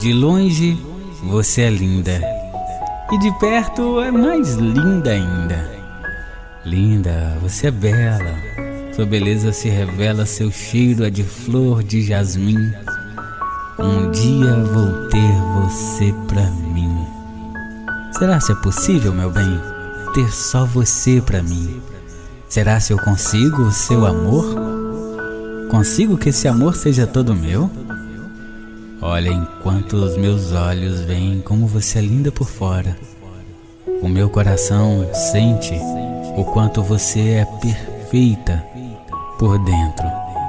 De longe, você é linda. E de perto é mais linda ainda. Linda, você é bela. Sua beleza se revela, seu cheiro é de flor de jasmim. Um dia vou ter você pra mim. Será se é possível, meu bem, ter só você pra mim? Será se eu consigo o seu amor? Consigo que esse amor seja todo meu? Olha, enquanto os meus olhos veem como você é linda por fora, o meu coração sente o quanto você é perfeita por dentro.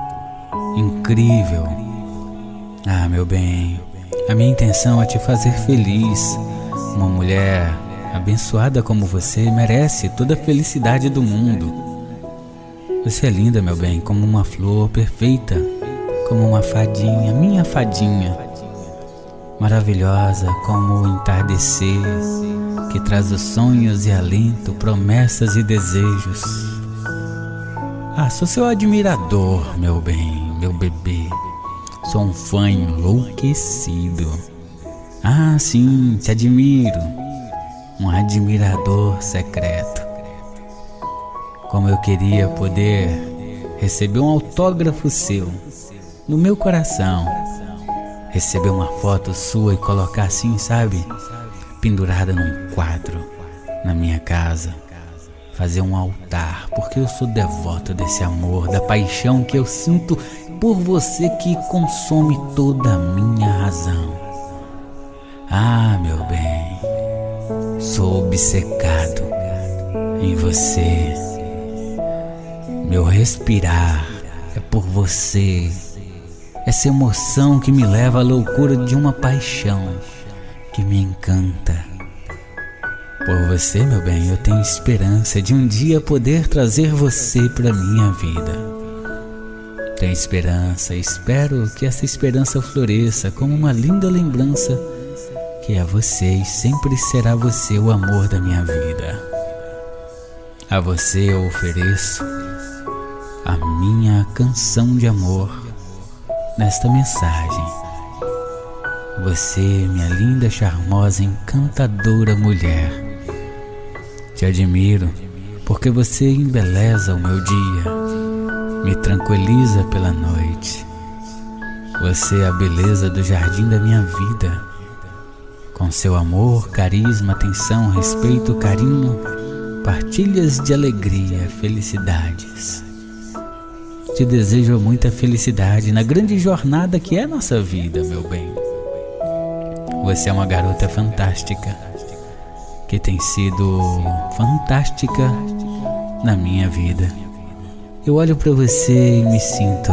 Incrível. Ah, meu bem, a minha intenção é te fazer feliz. Uma mulher abençoada como você merece toda a felicidade do mundo. Você é linda, meu bem, como uma flor perfeita, como uma fadinha, minha fadinha. Maravilhosa como o entardecer, que traz os sonhos e alento, promessas e desejos. Ah, sou seu admirador, meu bem, meu bebê. Sou um fã enlouquecido. Ah, sim, te admiro. Um admirador secreto. Como eu queria poder receber um autógrafo seu no meu coração. Receber uma foto sua e colocar assim, sabe? Pendurada num quadro na minha casa. Fazer um altar, porque eu sou devoto desse amor, da paixão que eu sinto por você, que consome toda a minha razão. Ah, meu bem, sou obcecado em você. Meu respirar é por você. Essa emoção que me leva à loucura de uma paixão que me encanta. Por você, meu bem, eu tenho esperança de um dia poder trazer você para minha vida. Tenho esperança, espero que essa esperança floresça como uma linda lembrança, que é você e sempre será você o amor da minha vida. A você eu ofereço a minha canção de amor nesta mensagem. Você, minha linda, charmosa, encantadora mulher. Te admiro porque você embeleza o meu dia, me tranquiliza pela noite. Você é a beleza do jardim da minha vida. Com seu amor, carisma, atenção, respeito, carinho, partilhas de alegria, felicidades. Te desejo muita felicidade na grande jornada que é nossa vida, meu bem. Você é uma garota fantástica, que tem sido fantástica na minha vida. Eu olho para você e me sinto,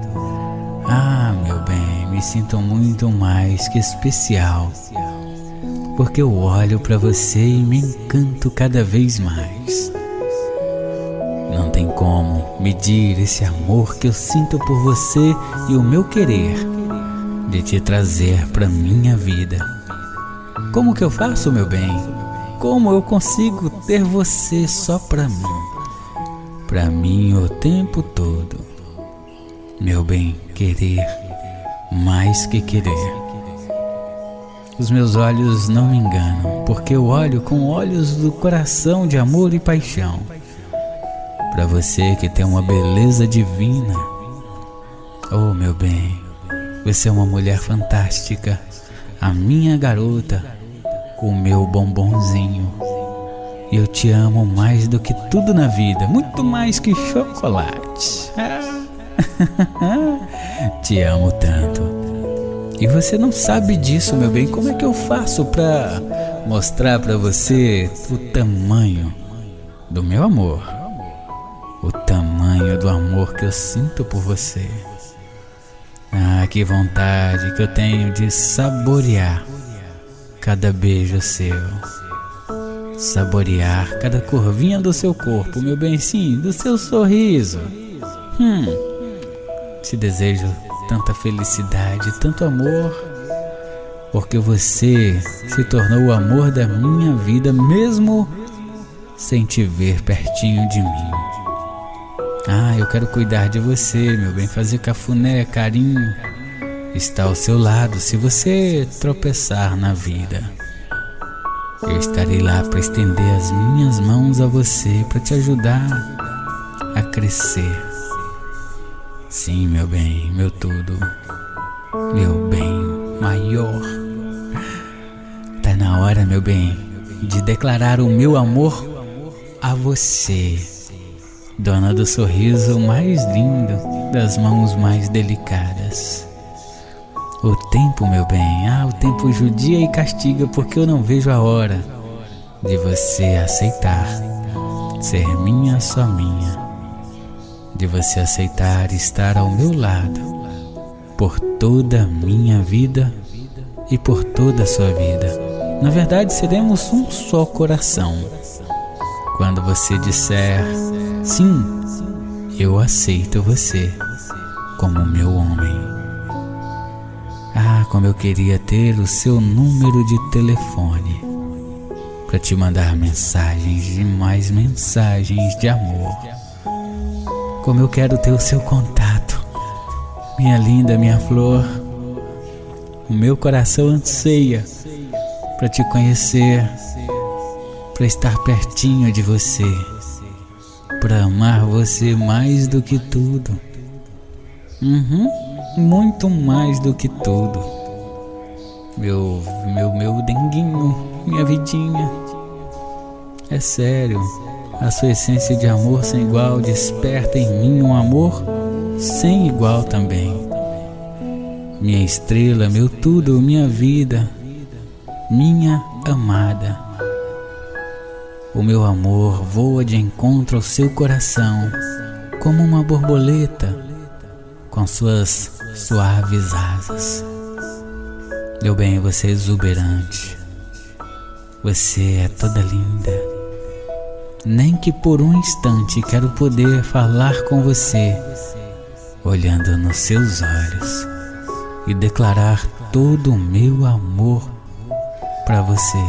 meu bem, me sinto muito mais que especial, porque eu olho para você e me encanto cada vez mais. Não tem como medir esse amor que eu sinto por você e o meu querer de te trazer para minha vida. Como que eu faço, meu bem? Como eu consigo ter você só para mim? Para mim o tempo todo. Meu bem, querer mais que querer. Os meus olhos não me enganam, porque eu olho com olhos do coração de amor e paixão. Para você que tem uma beleza divina. Oh, meu bem, você é uma mulher fantástica, a minha garota, o meu bombonzinho. E eu te amo mais do que tudo na vida, muito mais que chocolate. Te amo tanto. E você não sabe disso, meu bem. Como é que eu faço para mostrar para você o tamanho do meu amor? O tamanho do amor que eu sinto por você. Ah, que vontade que eu tenho de saborear cada beijo seu. Saborear cada curvinha do seu corpo, meu bem, sim, do seu sorriso. Te desejo tanta felicidade, tanto amor, porque você se tornou o amor da minha vida, mesmo sem te ver pertinho de mim. Ah, eu quero cuidar de você, meu bem, fazer cafuné, carinho, está ao seu lado se você tropeçar na vida. Eu estarei lá para estender as minhas mãos a você, para te ajudar a crescer. Sim, meu bem, meu tudo, meu bem maior. Tá na hora, meu bem, de declarar o meu amor a você, dona do sorriso mais lindo, das mãos mais delicadas. O tempo, meu bem, o tempo judia e castiga, porque eu não vejo a hora de você aceitar ser minha, só minha, de você aceitar estar ao meu lado por toda a minha vida e por toda a sua vida. Na verdade, seremos um só coração. Quando você disser sim, eu aceito você como meu homem. Como eu queria ter o seu número de telefone para te mandar mensagens e mais mensagens de amor. Como eu quero ter o seu contato, minha linda, minha flor. O meu coração anseia para te conhecer, para estar pertinho de você, para amar você mais do que tudo. Muito mais do que tudo. Meu denguinho, minha vidinha. É sério, a sua essência de amor sem igual desperta em mim um amor sem igual também. Minha estrela, meu tudo, minha vida, minha amada. O meu amor voa de encontro ao seu coração, como uma borboleta com suas suaves asas. Meu bem, você é exuberante, você é toda linda. Nem que por um instante quero poder falar com você, olhando nos seus olhos, e declarar todo o meu amor para você.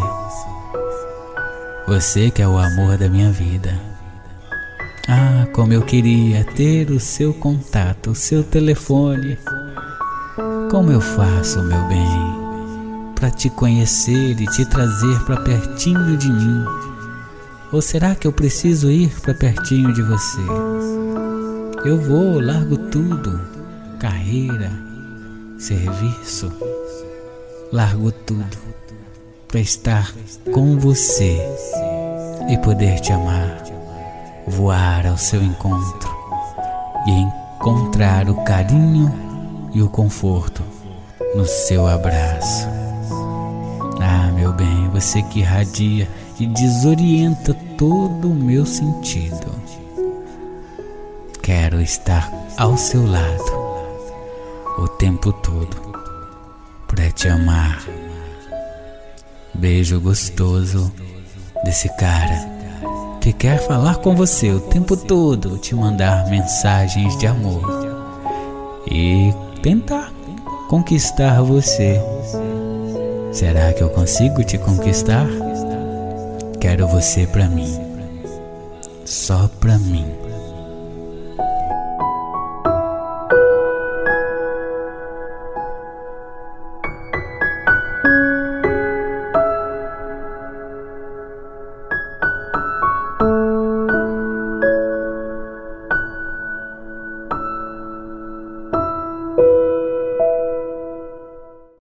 Você que é o amor da minha vida. Como eu queria ter o seu contato, o seu telefone. Como eu faço, meu bem, para te conhecer e te trazer para pertinho de mim? Ou será que eu preciso ir para pertinho de você? Eu vou, largo tudo, carreira, serviço, largo tudo para estar com você e poder te amar, voar ao seu encontro e encontrar o carinho e o conforto no seu abraço. Meu bem, você que irradia e desorienta todo o meu sentido. Quero estar ao seu lado o tempo todo para te amar. Beijo gostoso desse cara que quer falar com você o tempo todo, te mandar mensagens de amor e tentar conquistar você. Será que eu consigo te conquistar? Quero você pra mim, só pra mim.